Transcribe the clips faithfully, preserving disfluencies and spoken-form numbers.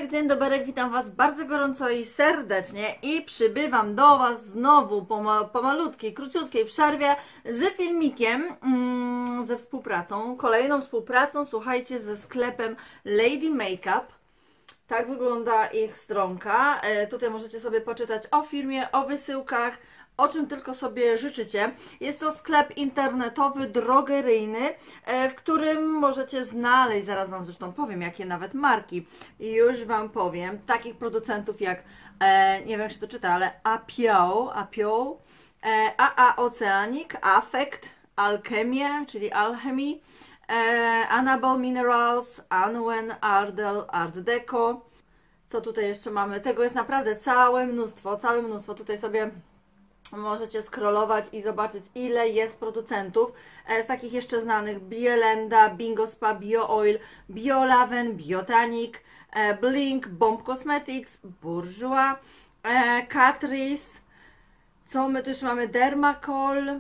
doberek, dzień doberek, witam Was bardzo gorąco i serdecznie i przybywam do Was znowu po, ma po malutkiej, króciutkiej przerwie z filmikiem, mm, ze współpracą, kolejną współpracą, słuchajcie, ze sklepem Lady Makeup. Tak wygląda ich stronka. E, tutaj możecie sobie poczytać o firmie, o wysyłkach, o czym tylko sobie życzycie. Jest to sklep internetowy, drogeryjny, w którym możecie znaleźć, zaraz Wam zresztą powiem, jakie nawet marki, już Wam powiem, takich producentów jak, e, nie wiem jak się to czyta, ale Apio, Apio, e, A A Oceanic, Affect, Alchemie, czyli Alchemy, e, Annabelle Minerals, Anwen, Ardell, Art Deco. Co tutaj jeszcze mamy? Tego jest naprawdę całe mnóstwo, całe mnóstwo. Tutaj sobie możecie scrollować i zobaczyć, ile jest producentów. Z takich jeszcze znanych: Bielenda, Bingo Spa, Bio Oil, Biolaven, Biotanic, Blink, Bomb Cosmetics, Bourjois, Catrice. Co my tu już mamy? Dermacol,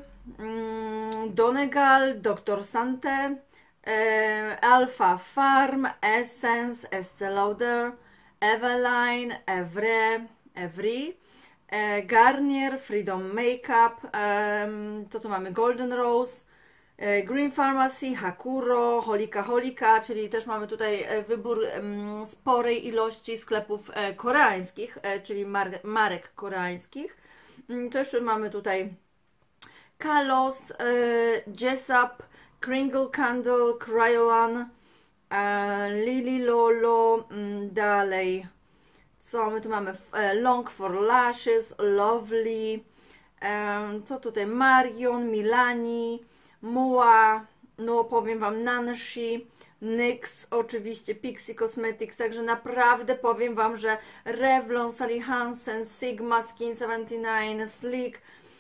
Donegal, doktor Sante, Alpha Farm, Essence, Estée Lauder, Eveline, Evre, Evry, Garnier, Freedom Makeup, um, co tu mamy? Golden Rose, Green Pharmacy, Hakuro, Holika Holika, czyli też mamy tutaj wybór um, sporej ilości sklepów e, koreańskich, e, czyli mar marek koreańskich. Um, też mamy tutaj Kalos, e, Jessup, Kringle Candle, Kryolan, e, Lily Lolo, um, dalej. Co my tu mamy? Long for Lashes, Lovely, um, co tutaj? Marion, Milani, Mua, no powiem Wam, Nanshi, NYX, oczywiście Pixie Cosmetics, także naprawdę powiem Wam, że Revlon, Sally Hansen, Sigma, Skin siedemdziesiąt dziewięć, Sleek,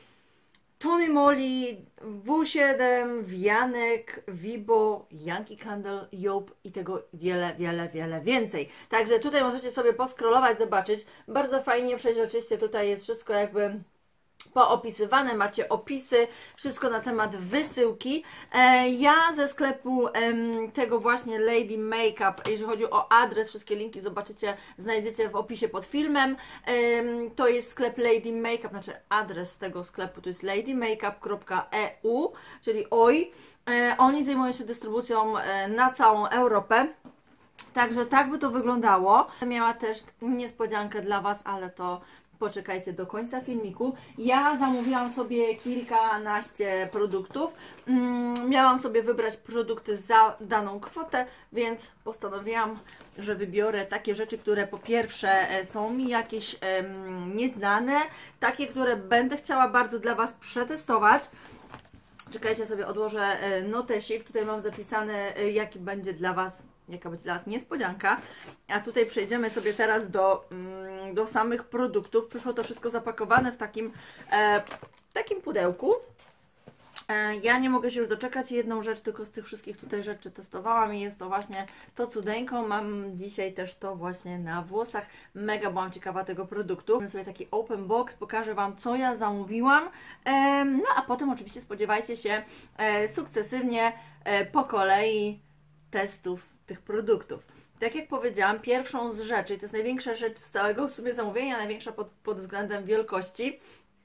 Tony Moly, W siedem, Wianek, Vibo, Yankee Candle, Job i tego wiele, wiele, wiele więcej. Także tutaj możecie sobie poskrolować, zobaczyć. Bardzo fajnie, przeźroczyście tutaj jest wszystko jakby poopisywane, macie opisy, wszystko na temat wysyłki. E, ja ze sklepu em, tego właśnie Lady Makeup, jeżeli chodzi o adres, wszystkie linki zobaczycie, znajdziecie w opisie pod filmem. E, to jest sklep Lady Makeup, znaczy adres tego sklepu to jest ladymakeup kropka e u, czyli oj. E, oni zajmują się dystrybucją e, na całą Europę. Także tak by to wyglądało. Miała też niespodziankę dla Was, ale to poczekajcie do końca filmiku. Ja zamówiłam sobie kilkanaście produktów. Mm, miałam sobie wybrać produkty za daną kwotę, więc postanowiłam, że wybiorę takie rzeczy, które po pierwsze są mi jakieś em, nieznane, takie, które będę chciała bardzo dla Was przetestować. Czekajcie, sobie odłożę notesik. Tutaj mam zapisane, jaki będzie dla Was Jaka będzie dla Was niespodzianka. A tutaj przejdziemy sobie teraz do, do samych produktów. Przyszło to wszystko zapakowane w takim, e, takim pudełku. E, ja nie mogę się już doczekać. Jedną rzecz tylko z tych wszystkich tutaj rzeczy testowałam i jest to właśnie to cudeńko. Mam dzisiaj też to właśnie na włosach. Mega byłam ciekawa tego produktu. Mam sobie taki open box, pokażę Wam, co ja zamówiłam. E, no a potem oczywiście spodziewajcie się e, sukcesywnie e, po kolei testów tych produktów. Tak jak powiedziałam, pierwszą z rzeczy, to jest największa rzecz z całego w sumie zamówienia, największa pod, pod względem wielkości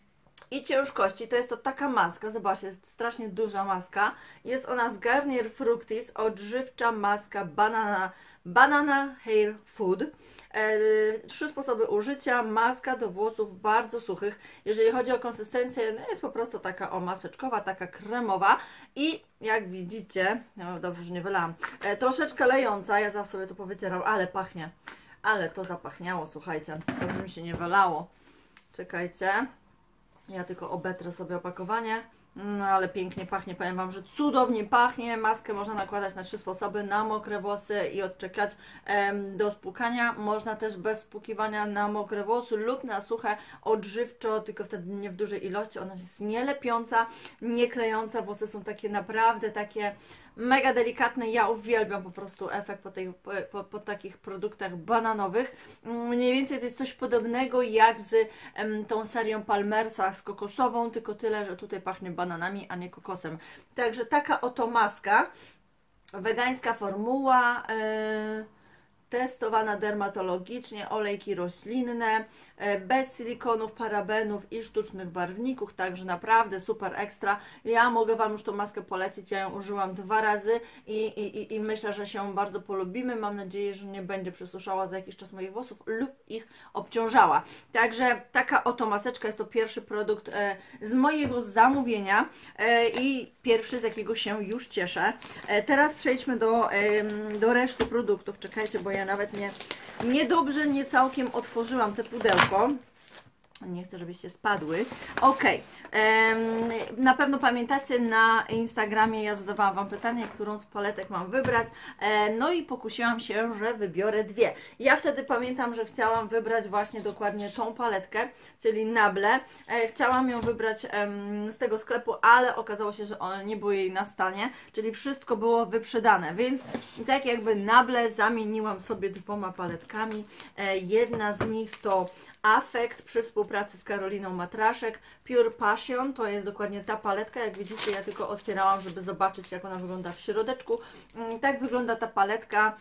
i ciężkości, to jest to taka maska, zobaczcie, jest strasznie duża maska. Jest ona z Garnier Fructis, odżywcza maska banana, banana hair food. E, trzy sposoby użycia, maska do włosów bardzo suchych. Jeżeli chodzi o konsystencję, no jest po prostu taka o maseczkowa, taka kremowa i jak widzicie, no dobrze, że nie wylałam, e, troszeczkę lejąca, ja zaraz sobie to powycieram, ale pachnie, ale to zapachniało, słuchajcie, dobrze mi się nie wylało. Czekajcie, ja tylko obetrę sobie opakowanie. No ale pięknie pachnie, powiem Wam, że cudownie pachnie. Maskę można nakładać na trzy sposoby: na mokre włosy i odczekać em, do spłukania. Można też bez spłukiwania na mokre włosy lub na suche, odżywczo, tylko wtedy nie w dużej ilości. Ona jest nie lepiąca, nie klejąca. Włosy są takie naprawdę takie mega delikatne. Ja uwielbiam po prostu efekt po, tej, po, po, po takich produktach bananowych. Mniej więcej to jest coś podobnego jak z em, tą serią Palmersa z kokosową, tylko tyle, że tutaj pachnie bananami, a nie kokosem. Także taka oto maska. Wegańska formuła. Yy, testowana dermatologicznie, olejki roślinne, bez silikonów, parabenów i sztucznych barwników, także naprawdę super ekstra. Ja mogę Wam już tą maskę polecić, ja ją użyłam dwa razy i, i, i myślę, że się bardzo polubimy. Mam nadzieję, że nie będzie przesuszała za jakiś czas moich włosów lub ich obciążała. Także taka oto maseczka, jest to pierwszy produkt e, z mojego zamówienia e, i pierwszy, z jakiego się już cieszę. E, teraz przejdźmy do, e, do reszty produktów. Czekajcie, bo ja nawet nie, nie dobrze, nie całkiem otworzyłam te pudełko. Nie chcę, żebyście spadły. Ok, na pewno pamiętacie, na Instagramie ja zadawałam Wam pytanie, którą z paletek mam wybrać. E, no i pokusiłam się, że wybiorę dwie. Ja wtedy pamiętam, że chciałam wybrać właśnie dokładnie tą paletkę, czyli Nable. E, chciałam ją wybrać em, z tego sklepu, ale okazało się, że one nie były jej na stanie, czyli wszystko było wyprzedane, więc tak jakby Nable zamieniłam sobie dwoma paletkami. E, jedna z nich to Affect przy współpracy z Karoliną Matraszek. Pure Passion to jest dokładnie ta paletka. Jak widzicie, ja tylko otwierałam, żeby zobaczyć, jak ona wygląda w środeczku. Tak wygląda ta paletka.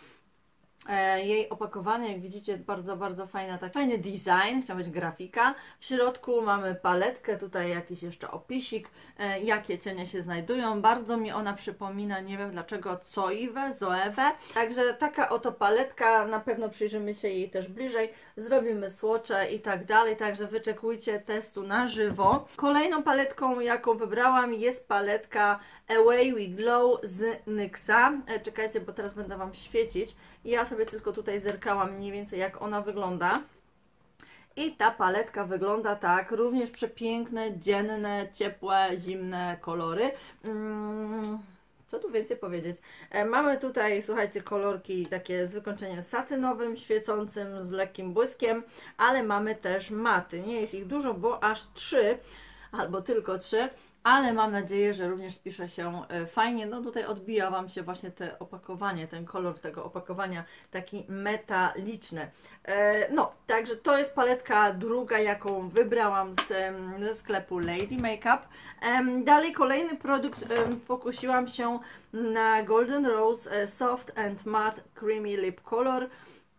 Jej opakowanie, jak widzicie, bardzo, bardzo fajna, tak, fajny design, chciała być grafika. W środku mamy paletkę, tutaj jakiś jeszcze opisik, e, jakie cienie się znajdują. Bardzo mi ona przypomina, nie wiem dlaczego, Zoewę, Zoewę. Także taka oto paletka, na pewno przyjrzymy się jej też bliżej, zrobimy swatche i tak dalej, także wyczekujcie testu na żywo. Kolejną paletką, jaką wybrałam, jest paletka Away We Glow z Nyxa. E, czekajcie, bo teraz będę Wam świecić. Ja sobie tylko tutaj zerkałam mniej więcej, jak ona wygląda. I ta paletka wygląda tak, również przepiękne, dzienne, ciepłe, zimne kolory. Mm, co tu więcej powiedzieć? E, mamy tutaj, słuchajcie, kolorki takie z wykończeniem satynowym, świecącym, z lekkim błyskiem, ale mamy też maty. Nie jest ich dużo, bo aż trzy, albo tylko trzy. Ale mam nadzieję, że również spisze się fajnie. No tutaj odbija Wam się właśnie te opakowanie, ten kolor tego opakowania taki metaliczny. No, także to jest paletka druga, jaką wybrałam z, ze sklepu Lady Makeup. Dalej kolejny produkt, pokusiłam się na Golden Rose Soft and Matte Creamy Lip Color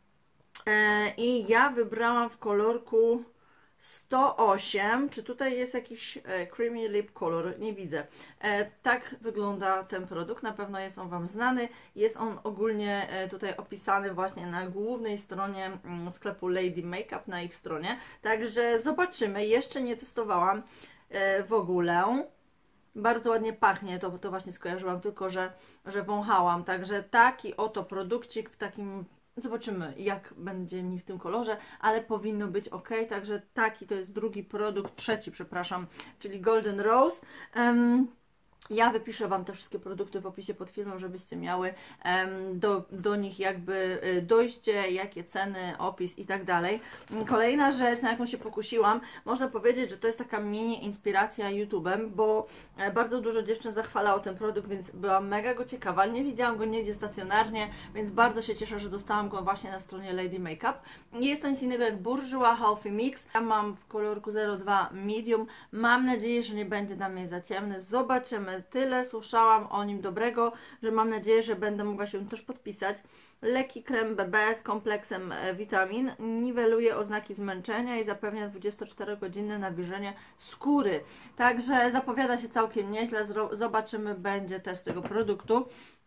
i ja wybrałam w kolorku sto osiem. Czy tutaj jest jakiś e, creamy lip color? Nie widzę. E, tak wygląda ten produkt. Na pewno jest on Wam znany. Jest on ogólnie e, tutaj opisany właśnie na głównej stronie mm, sklepu Lady Makeup, na ich stronie. Także zobaczymy. Jeszcze nie testowałam e, w ogóle. Bardzo ładnie pachnie. To, to właśnie skojarzyłam, tylko że, że wąchałam. Także taki oto produkcik w takim... Zobaczymy, jak będzie mi w tym kolorze, ale powinno być ok. Także taki to jest drugi produkt, trzeci, przepraszam, czyli Golden Rose. Um, Ja wypiszę Wam te wszystkie produkty w opisie pod filmem, żebyście miały um, do, do nich jakby dojście, jakie ceny, opis i tak dalej. Kolejna rzecz, na jaką się pokusiłam, można powiedzieć, że to jest taka mini inspiracja YouTube'em, bo bardzo dużo dziewczyn zachwalało ten produkt, więc byłam mega go ciekawa. Nie widziałam go nigdzie stacjonarnie, więc bardzo się cieszę, że dostałam go właśnie na stronie Lady Makeup. Nie jest to nic innego jak Bourjois Healthy Mix. Ja mam w kolorku zero dwa Medium. Mam nadzieję, że nie będzie dla mnie za ciemny. Zobaczymy. Tyle słyszałam o nim dobrego, że mam nadzieję, że będę mogła się też podpisać. Lekki krem B B z kompleksem witamin niweluje oznaki zmęczenia i zapewnia dwudziestoczterogodzinne nawilżenie skóry. Także zapowiada się całkiem nieźle. Zobaczymy, będzie test tego produktu.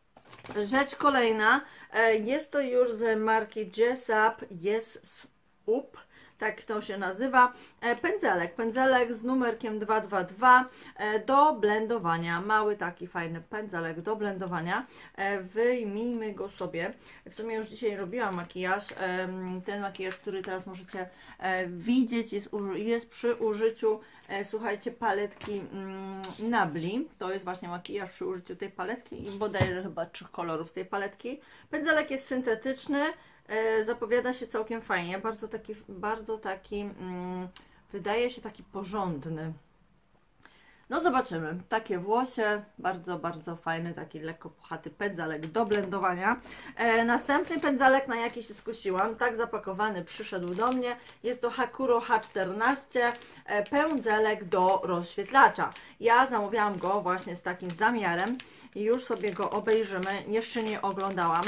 Rzecz kolejna, jest to już z marki Jessup Yes Up. Tak to się nazywa. Pędzelek. Pędzelek z numerkiem dwa dwa dwa do blendowania. Mały taki fajny pędzelek do blendowania. Wyjmijmy go sobie. W sumie już dzisiaj robiłam makijaż. Ten makijaż, który teraz możecie widzieć, jest, jest przy użyciu, słuchajcie, paletki Nabli. To jest właśnie makijaż przy użyciu tej paletki i bodajże chyba trzech kolorów z tej paletki. Pędzelek jest syntetyczny. Zapowiada się całkiem fajnie, bardzo taki, bardzo taki, mm, wydaje się taki porządny. No zobaczymy, takie włosie, bardzo, bardzo fajny, taki lekko puchaty pędzelek do blendowania. E, następny pędzelek, na jaki się skusiłam, tak zapakowany, przyszedł do mnie. Jest to Hakuro H czternaście, e, pędzelek do rozświetlacza. Ja zamówiłam go właśnie z takim zamiarem i już sobie go obejrzymy, jeszcze nie oglądałam.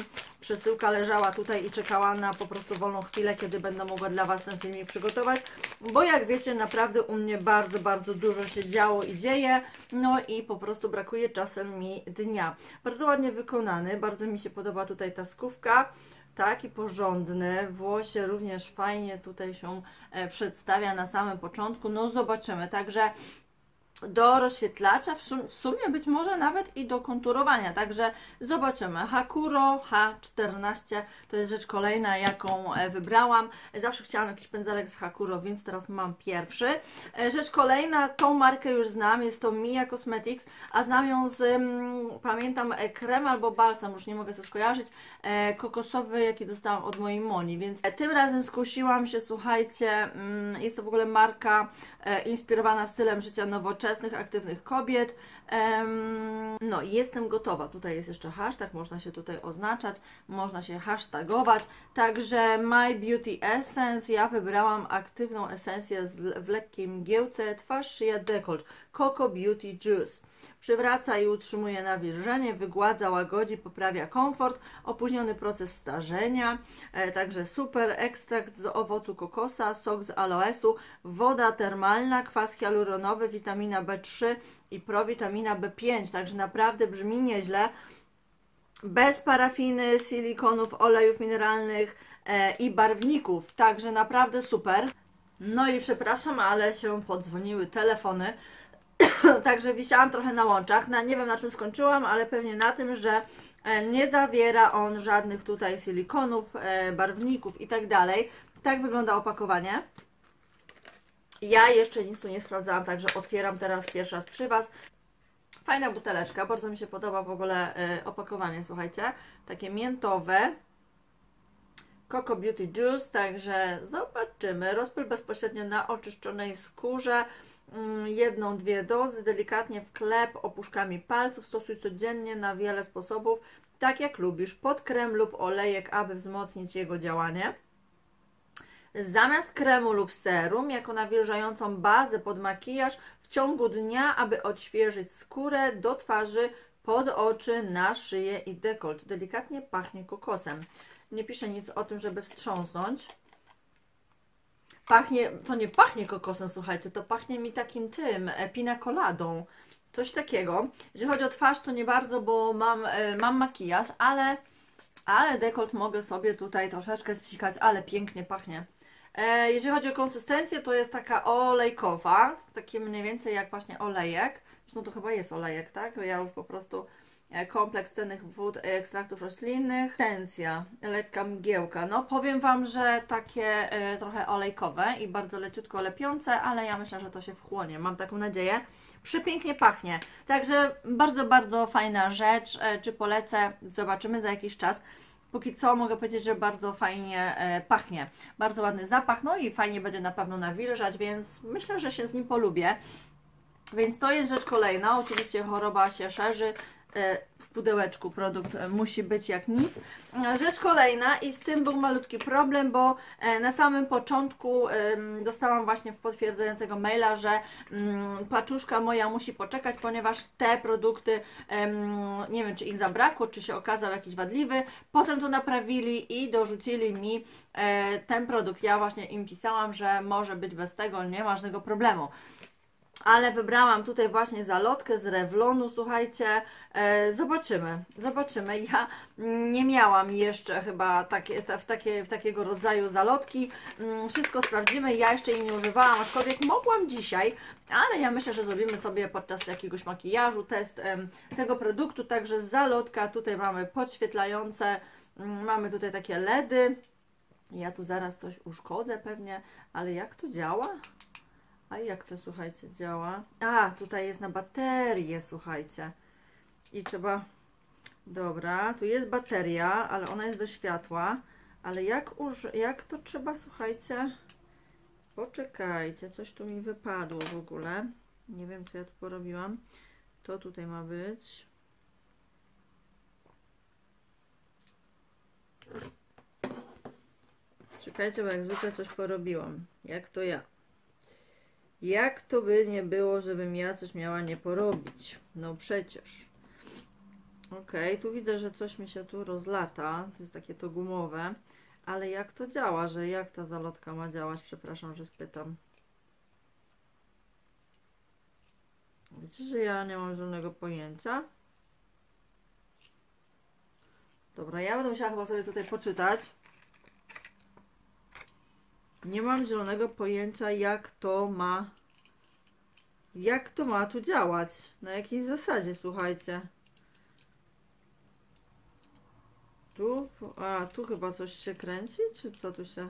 przesyłka leżała tutaj i czekała na po prostu wolną chwilę, kiedy będę mogła dla Was ten filmik przygotować, bo jak wiecie, naprawdę u mnie bardzo, bardzo dużo się działo i dzieje, no i po prostu brakuje czasem mi dnia. Bardzo ładnie wykonany, bardzo mi się podoba tutaj ta skówka. Taki porządny, włosie również fajnie tutaj się e, przedstawia na samym początku, no zobaczymy, także do rozświetlacza, w sumie być może nawet i do konturowania, także zobaczymy. Hakuro H czternaście to jest rzecz kolejna, jaką wybrałam. Zawsze chciałam jakiś pędzelek z Hakuro, więc teraz mam pierwszy. Rzecz kolejna, tą markę już znam, jest to Mia Cosmetics, a znam ją z, hmm, pamiętam, krem albo balsam, już nie mogę sobie skojarzyć, e, kokosowy, jaki dostałam od mojej Moni, więc tym razem skusiłam się, słuchajcie, mm, jest to w ogóle marka e, inspirowana stylem życia nowoczesnym, aktywnych kobiet. Um, no i jestem gotowa. Tutaj jest jeszcze hashtag, można się tutaj oznaczać, można się hashtagować. Także My Beauty Essence, ja wybrałam aktywną esencję z, w lekkiej mgiełce, twarz, szyja, dekolt, Coco Beauty Juice. Przywraca i utrzymuje nawilżenie, wygładza, łagodzi, poprawia komfort, opóźniony proces starzenia, e, także super, ekstrakt z owocu kokosa, sok z aloesu, woda termalna, kwas hialuronowy, witamina B trzy i prowitamina B pięć, także naprawdę brzmi nieźle, bez parafiny, silikonów, olejów mineralnych e, i barwników, także naprawdę super. No i przepraszam, ale się podzwoniły telefony, także wisiałam trochę na łączach, na, nie wiem na czym skończyłam, ale pewnie na tym, że nie zawiera on żadnych tutaj silikonów, e, barwników i tak dalej. Tak wygląda opakowanie. Ja jeszcze nic tu nie sprawdzałam, także otwieram teraz pierwszy raz przy Was. Fajna buteleczka, bardzo mi się podoba w ogóle e, opakowanie, słuchajcie, takie miętowe. Coco Beauty Juice, także zobaczymy. Rozpyl bezpośrednio na oczyszczonej skórze. Jedną, dwie dozy, delikatnie wklep opuszkami palców, stosuj codziennie na wiele sposobów, tak jak lubisz, pod krem lub olejek, aby wzmocnić jego działanie. Zamiast kremu lub serum, jako nawilżającą bazę pod makijaż w ciągu dnia, aby odświeżyć skórę do twarzy, pod oczy, na szyję i dekolt. Delikatnie pachnie kokosem. Nie pisze nic o tym, żeby wstrząsnąć. Pachnie, to nie pachnie kokosem, słuchajcie, to pachnie mi takim tym, pina coladą, coś takiego. Jeżeli chodzi o twarz, to nie bardzo, bo mam, mam makijaż, ale, ale dekolt mogę sobie tutaj troszeczkę spsikać, ale pięknie pachnie. E, jeżeli chodzi o konsystencję, to jest taka olejkowa, takie mniej więcej jak właśnie olejek. Zresztą to chyba jest olejek, tak? Ja już po prostu kompleks cennych wód, ekstraktów roślinnych, esencja, lekka mgiełka. No powiem Wam, że takie e, trochę olejkowe i bardzo leciutko lepiące, ale ja myślę, że to się wchłonie. Mam taką nadzieję. Przepięknie pachnie. Także bardzo, bardzo fajna rzecz. E, czy polecę? Zobaczymy za jakiś czas. Póki co mogę powiedzieć, że bardzo fajnie e, pachnie. Bardzo ładny zapach, no i fajnie będzie na pewno nawilżać, więc myślę, że się z nim polubię. Więc to jest rzecz kolejna. Oczywiście choroba się szerzy. W pudełeczku produkt musi być jak nic. Rzecz kolejna i z tym był malutki problem, bo na samym początku dostałam właśnie w potwierdzającego maila, że paczuszka moja musi poczekać, ponieważ te produkty, nie wiem czy ich zabrakło, czy się okazał jakiś wadliwy. Potem to naprawili i dorzucili mi ten produkt. Ja właśnie im pisałam, że może być bez tego, nie ma żadnego problemu. Ale wybrałam tutaj właśnie zalotkę z Revlonu, słuchajcie, e, zobaczymy, zobaczymy. Ja nie miałam jeszcze chyba takie, w, takie, w takiego rodzaju zalotki, wszystko sprawdzimy, ja jeszcze jej nie używałam, aczkolwiek mogłam dzisiaj, ale ja myślę, że zrobimy sobie podczas jakiegoś makijażu test e, tego produktu, także zalotka, tutaj mamy podświetlające, mamy tutaj takie ledy, ja tu zaraz coś uszkodzę pewnie, ale jak to działa? A jak to, słuchajcie, działa? A, tutaj jest na baterię, słuchajcie. I trzeba... Dobra, tu jest bateria, ale ona jest do światła. Ale jak, uż... jak to trzeba, słuchajcie? Poczekajcie, coś tu mi wypadło w ogóle. Nie wiem, co ja tu porobiłam. To tutaj ma być. Czekajcie, bo jak zwykle coś porobiłam. Jak to ja? Jak to by nie było, żebym ja coś miała nie porobić? No przecież. Ok, tu widzę, że coś mi się tu rozlata. To jest takie to gumowe. Ale jak to działa, że jak ta zalotka ma działać? Przepraszam, że spytam. Wiecie, że ja nie mam żadnego pojęcia? Dobra, ja będę musiała chyba sobie tutaj poczytać. Nie mam zielonego pojęcia, jak to ma... Jak to ma tu działać? Na jakiej zasadzie, słuchajcie. Tu? A, tu chyba coś się kręci? Czy co tu się...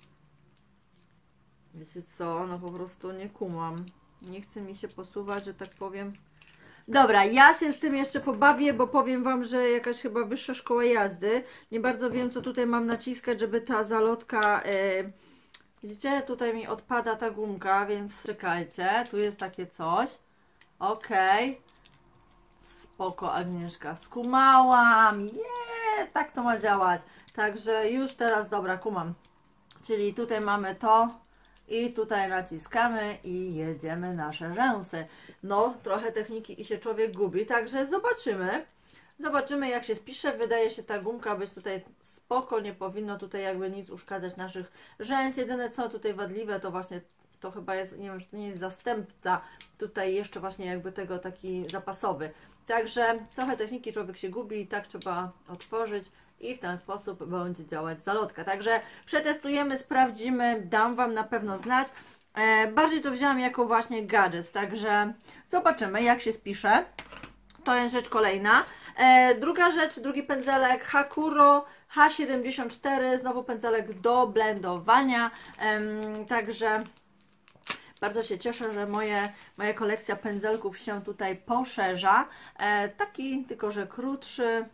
Wiecie co? No po prostu nie kumam. Nie chce mi się posuwać, że tak powiem. Dobra, ja się z tym jeszcze pobawię, bo powiem Wam, że jakaś chyba wyższa szkoła jazdy. Nie bardzo wiem, co tutaj mam naciskać, żeby ta zalotka... Yy... Widzicie? Tutaj mi odpada ta gumka, więc czekajcie. Tu jest takie coś. Okej. Okay. Spoko, Agnieszka. Skumałam. Jeee, tak to ma działać. Także już teraz, dobra, kumam. Czyli tutaj mamy to i tutaj naciskamy i jedziemy nasze rzęsy. No, trochę techniki i się człowiek gubi, także zobaczymy. Zobaczymy, jak się spisze. Wydaje się ta gumka być tutaj spoko, nie powinno tutaj jakby nic uszkadzać naszych rzęs. Jedyne co tutaj wadliwe to właśnie to chyba jest, nie wiem, czy to nie jest zastępca tutaj jeszcze właśnie jakby tego taki zapasowy. Także trochę techniki człowiek się gubi i tak trzeba otworzyć i w ten sposób będzie działać zalotka. Także przetestujemy, sprawdzimy, dam Wam na pewno znać. E, bardziej to wzięłam jako właśnie gadżet, także zobaczymy, jak się spisze. To jest rzecz kolejna. E, druga rzecz, drugi pędzelek Hakuro H siedemdziesiąt cztery, znowu pędzelek do blendowania, e, także bardzo się cieszę, że moje, moja kolekcja pędzelków się tutaj poszerza. E, taki, tylko że krótszy,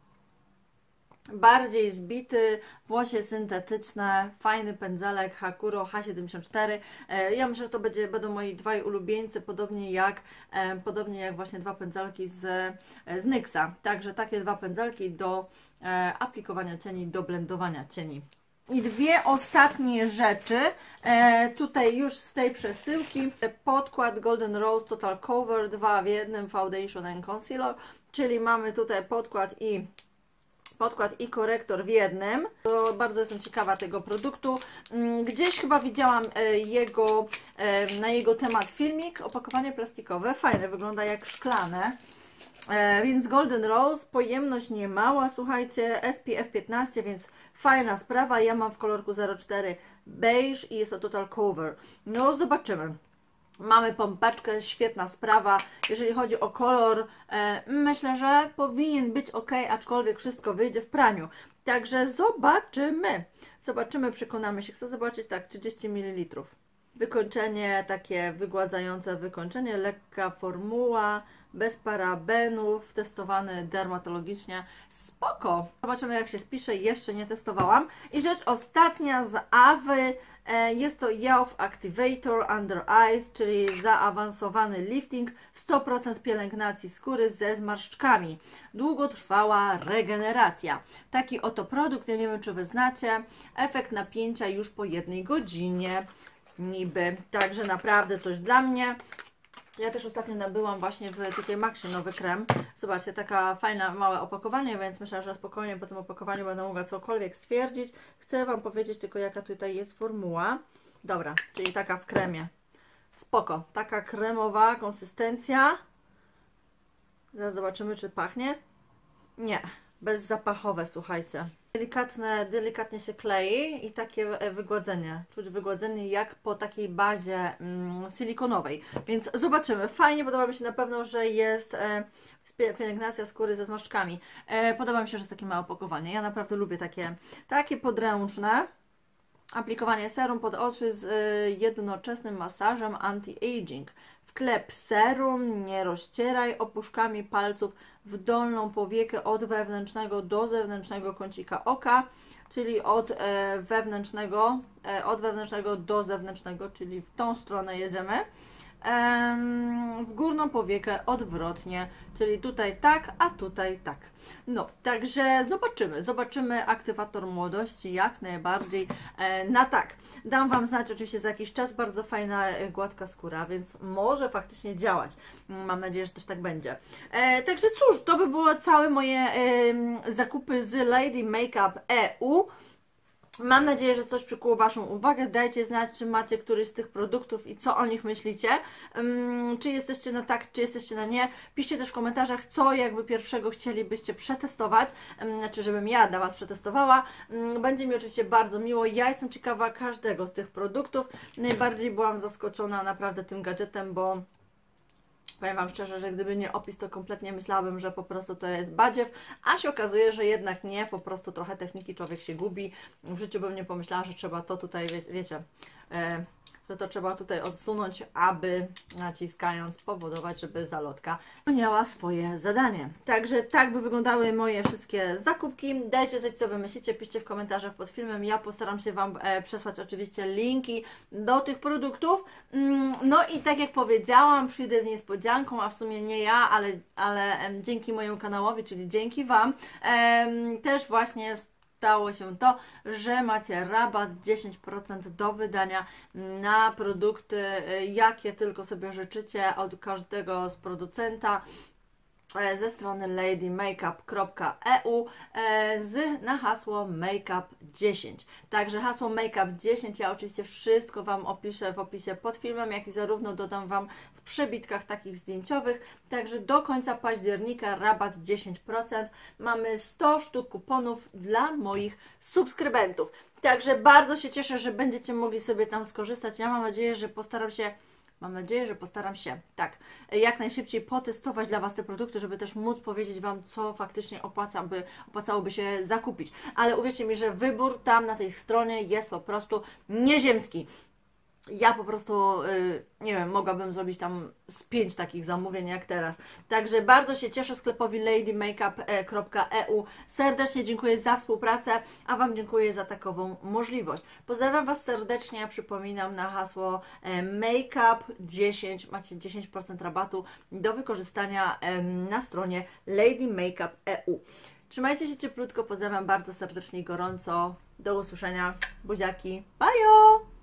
bardziej zbity, włosie syntetyczne, fajny pędzelek Hakuro H siedemdziesiąt cztery. E, ja myślę, że to będzie, będą moi dwaj ulubieńcy, podobnie jak, e, podobnie jak właśnie dwa pędzelki z, z Nyxa. Także takie dwa pędzelki do e, aplikowania cieni, do blendowania cieni. I dwie ostatnie rzeczy, e, tutaj już z tej przesyłki, podkład Golden Rose Total Cover dwa w jednym Foundation and Concealer, czyli mamy tutaj podkład i podkład i korektor w jednym. To bardzo jestem ciekawa tego produktu. Gdzieś chyba widziałam jego, na jego temat filmik, opakowanie plastikowe, fajne, wygląda jak szklane. E, więc Golden Rose, pojemność nie mała, słuchajcie, S P F piętnaście, więc fajna sprawa. Ja mam w kolorku zero cztery beige i jest to Total Cover. No zobaczymy. Mamy pompeczkę, świetna sprawa. Jeżeli chodzi o kolor, e, myślę, że powinien być ok, aczkolwiek wszystko wyjdzie w praniu. Także zobaczymy. Zobaczymy, przekonamy się. Chcę zobaczyć, tak, trzydzieści mililitrów. Wykończenie, takie wygładzające wykończenie, lekka formuła, bez parabenów, testowany dermatologicznie. Spoko! Zobaczymy, jak się spisze, jeszcze nie testowałam. I rzecz ostatnia z Awy, e, jest to Youth Activator Under Eyes, czyli zaawansowany lifting, sto procent pielęgnacji skóry ze zmarszczkami. Długotrwała regeneracja. Taki oto produkt, ja nie wiem, czy Wy znacie. Efekt napięcia już po jednej godzinie. Niby, także naprawdę coś dla mnie. Ja też ostatnio nabyłam właśnie w T K Maxxie nowy krem. Zobaczcie, taka fajna, małe opakowanie, więc myślę, że spokojnie po tym opakowaniu będę mogła cokolwiek stwierdzić. Chcę Wam powiedzieć tylko, jaka tutaj jest formuła. Dobra, czyli taka w kremie. Spoko, taka kremowa konsystencja. Zaraz zobaczymy, czy pachnie. Nie, bezzapachowe, słuchajcie. Delikatne, delikatnie się klei i takie wygładzenie. Czuć wygładzenie jak po takiej bazie mm, silikonowej. Więc zobaczymy. Fajnie, podoba mi się na pewno, że jest e, pielęgnacja skóry ze zmarszczkami. E, podoba mi się, że jest takie małe opakowanie. Ja naprawdę lubię takie, takie podręczne. Aplikowanie serum pod oczy z y, jednoczesnym masażem anti-aging. Wklep serum, nie rozcieraj opuszkami palców w dolną powiekę od wewnętrznego do zewnętrznego kącika oka, czyli od e, wewnętrznego, e, od wewnętrznego do zewnętrznego, czyli w tą stronę jedziemy. em, w górną powiekę odwrotnie, czyli tutaj tak, a tutaj tak. No, także zobaczymy, zobaczymy aktywator młodości jak najbardziej e, na tak. Dam Wam znać oczywiście za jakiś czas, bardzo fajna, e, gładka skóra, więc może faktycznie działać. Mam nadzieję, że też tak będzie. E, także cóż, to by było całe moje e, zakupy z Lady Makeup E U. Mam nadzieję, że coś przykuło Waszą uwagę. Dajcie znać, czy macie któryś z tych produktów i co o nich myślicie. Um, czy jesteście na tak, czy jesteście na nie. Piszcie też w komentarzach, co jakby pierwszego chcielibyście przetestować. Um, znaczy, żebym ja dla Was przetestowała. Um, będzie mi oczywiście bardzo miło. Ja jestem ciekawa każdego z tych produktów. Najbardziej byłam zaskoczona naprawdę tym gadżetem, bo powiem Wam szczerze, że gdyby nie opis, to kompletnie myślałabym, że po prostu to jest badziew, a się okazuje, że jednak nie, po prostu trochę techniki człowiek się gubi. W życiu bym nie pomyślała, że trzeba to tutaj, wie, wiecie, e, że to trzeba tutaj odsunąć, aby naciskając powodować, żeby zalotka miała swoje zadanie. Także tak by wyglądały moje wszystkie zakupki. Dajcie znać, co Wy myślicie, piszcie w komentarzach pod filmem. Ja postaram się Wam e, przesłać oczywiście linki do tych produktów. Mm, no i tak jak powiedziałam, przyjdę z niespodzianką, a w sumie nie ja, ale, ale e, dzięki mojemu kanałowi, czyli dzięki Wam, e, też właśnie stało się to, że macie rabat dziesięć procent do wydania na produkty, jakie tylko sobie życzycie, od każdego z producenta ze strony lady makeup kropka e u z, na hasło makeup dziesięć. Także hasło makeup dziesięć ja oczywiście wszystko Wam opiszę w opisie pod filmem, jak i zarówno dodam Wam w przebitkach takich zdjęciowych. Także do końca października rabat dziesięć procent. Mamy sto sztuk kuponów dla moich subskrybentów. Także bardzo się cieszę, że będziecie mogli sobie tam skorzystać. Ja mam nadzieję, że postaram się Mam nadzieję, że postaram się, tak, jak najszybciej potestować dla Was te produkty, żeby też móc powiedzieć Wam, co faktycznie opłaca by, opłacałoby się zakupić. Ale uwierzcie mi, że wybór tam na tej stronie jest po prostu nieziemski. Ja po prostu, yy, nie wiem, mogłabym zrobić tam z pięć takich zamówień jak teraz. Także bardzo się cieszę sklepowi lady makeup kropka e u. Serdecznie dziękuję za współpracę, a Wam dziękuję za takową możliwość. Pozdrawiam Was serdecznie, przypominam na hasło e, makeup dziesięć. Macie dziesięć procent rabatu do wykorzystania e, na stronie lady makeup kropka e u. Trzymajcie się cieplutko, pozdrawiam bardzo serdecznie i gorąco. Do usłyszenia, buziaki, bajo!